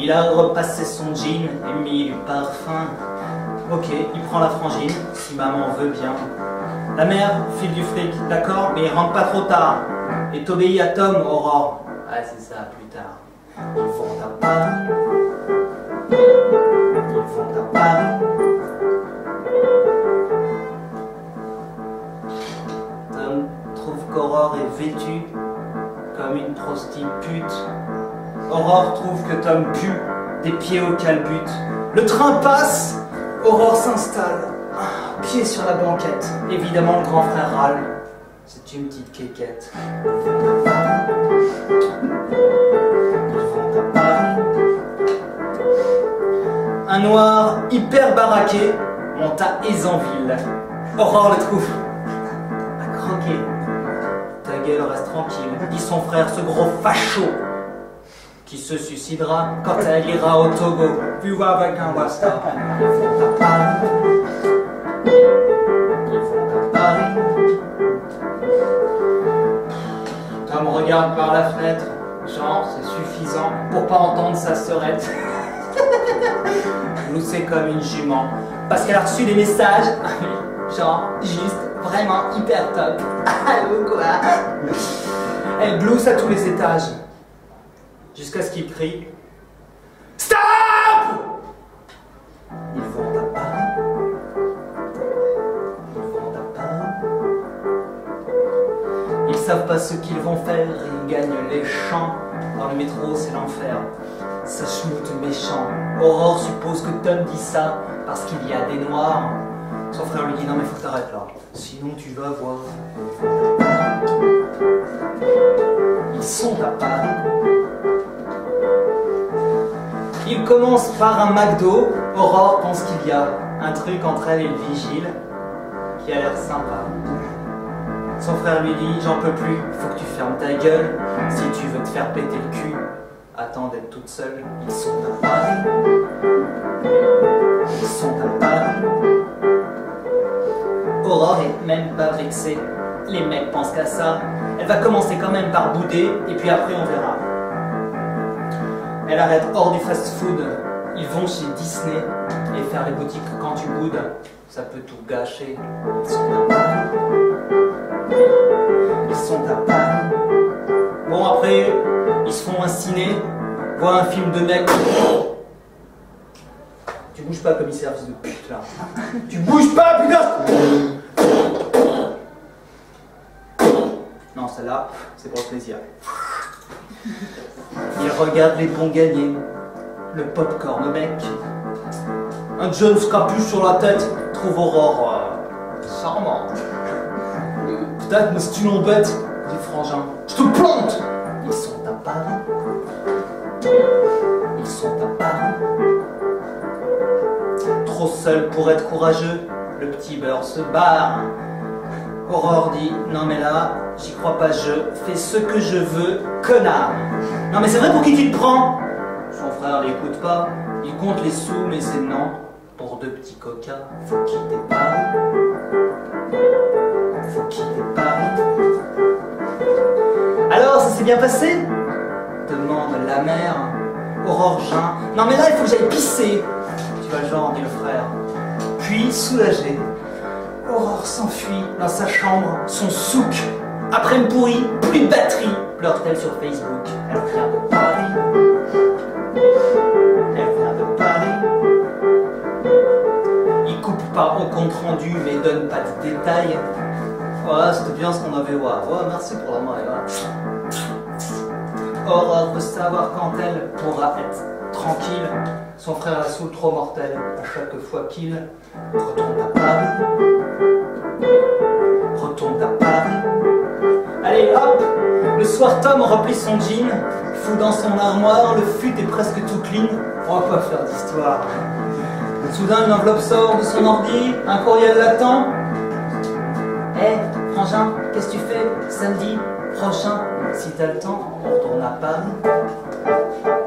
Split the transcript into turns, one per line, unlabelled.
Il a repassé son jean et mis du parfum. Ok, il prend la frangine, si maman veut bien. La mère file du fric, d'accord, mais il rentre pas trop tard. Et t'obéis à Tom, Aurore. Ah, c'est ça, plus tard. Ils vont à Paris. Ils vont à Paris. Tom trouve qu'Aurore est vêtue comme une prostitute. Aurore trouve que Tom pue des pieds au calbut. Le train passe, Aurore s'installe, pied sur la banquette. Évidemment, le grand frère râle. C'est une petite quéquette. Ils vont à Paris. Un noir hyper baraqué monte à Aisanville. Aurore le trouve à croquer. Ta gueule, reste tranquille, dit son frère, ce gros facho qui se suicidera quand elle ira au Togo, puis avec un wasta. Ils vont à Paris. Ils vont à Paris. Tom regarde par la fenêtre, genre c'est suffisant pour pas entendre sa sœurette. Gloussée comme une jument, parce qu'elle a reçu des messages, genre juste vraiment hyper top. Allô quoi. Elle glousse à tous les étages. Jusqu'à ce qu'il crie stop. Ils vont à Paris. Ils vont à Paris. Ils savent pas ce qu'ils vont faire, ils gagnent les champs. Dans le métro, c'est l'enfer. Ça schmoute méchant. Aurore suppose que Tom dit ça parce qu'il y a des noirs. Son frère lui dit non mais faut que t'arrêtes là, sinon tu vas voir. Ils sont à Paris. Il commence par un McDo. Aurore pense qu'il y a un truc entre elle et le vigile qui a l'air sympa. Son frère lui dit j'en peux plus, faut que tu fermes ta gueule. Si tu veux te faire péter le cul, attends d'être toute seule. Ils sont à Paris. Ils sont à Paris. Aurore est même pas vexée. Les mecs pensent qu'à ça. Elle va commencer quand même par bouder et puis après on verra. Elle arrête hors du fast-food. Ils vont chez Disney et faire les boutiques quand tu boudes. Ça peut tout gâcher. Ils sont à Paris. Ils sont à Paris. Bon après, ils se font un ciné, voient un film de mec. Tu bouges pas commissaire, fils de pute là. Tu bouges pas putain. Non celle-là, c'est pour le plaisir. Il regarde les bons gagnés, le popcorn mec. Un Jones capuche sur la tête trouve Aurore charmante. Peut-être, mais si tu l'embêtes, dit Frangin, je te plante. Ils sont à Paris. Ils sont à Paris. Trop seul pour être courageux, le petit beurre se barre. Aurore dit, non mais là, j'y crois pas, je fais ce que je veux, connard. Non mais c'est vrai, pour qui tu te prends? Son frère l'écoute pas, il compte les sous mais c'est non. Pour deux petits coca, faut quitter Paris. Faut quitter Paris. Alors, ça s'est bien passé? Demande la mère. Aurore geint. Non mais là, il faut que j'aille pisser. Tu vas le genre, dit le frère. Puis, soulagé, Aurore s'enfuit dans sa chambre, son souk. Après une pourrie, plus de batterie, pleure-t-elle sur Facebook. Elle vient de Paris. Elle vient de Paris. Il coupe pas au compte rendu, mais donne pas de détails. Ouais, c'était bien ce qu'on avait. Ouais, merci pour la maille. Aurore veut savoir quand elle pourra être tranquille. Son frère la saoule trop mortel à chaque fois qu'il retourne à Paris. Retourne à Paris. Allez hop. Le soir, Tom replie son jean, fout dans son armoire, le fut est presque tout clean. On va pas faire d'histoire. Soudain, une enveloppe sort de son ordi, un courriel l'attend. Hé, Frangin, qu'est-ce que tu fais samedi prochain? Si t'as le temps, on retourne à Paris.